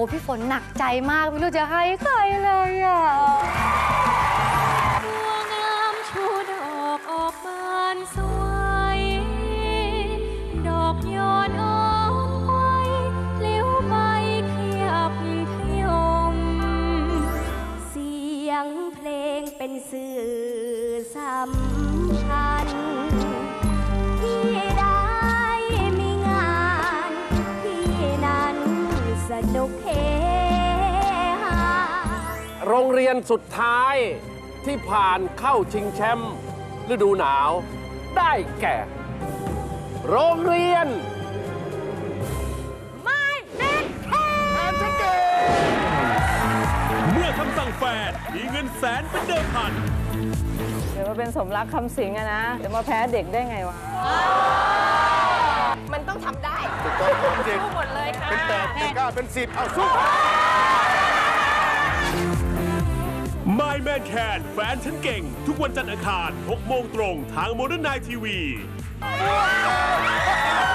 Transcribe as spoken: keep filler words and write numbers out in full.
อ้พี่ฝนหนักใจมากไม่รู้จะให้ใครเลยอ่ะบัวงามชูดอกออกบานสวยดอกยอนอ่อนไว้เลี้ยวใบขยับขยมเสียงเพลงเป็นสื่อสัมพันธ์ที่ได้มีงานที่นั้นสนุกเฮฮาโรงเรียนสุดท้ายที่ผ่านเข้าชิงแชมป์ฤดูหนาวได้แก่ โรงเรียนไม่เด็ดแค่เมื่อคำสั่งแฟนมีเงินแสนเป็นเดิมพันเดี๋ยวมาเป็นสมรักคำสิงอะนะเดี๋ยวมาแพ้เด็กได้ไงวะมันต้องทำได้สู้หมดเลยค่ะเป็นแปดเป็นเก้าเป็นสิบเอาสู้ My Man Can แฟนฉันเก่งทุกวันจันทร์อังคารหกโมงตรงทาง Modern Night ที วี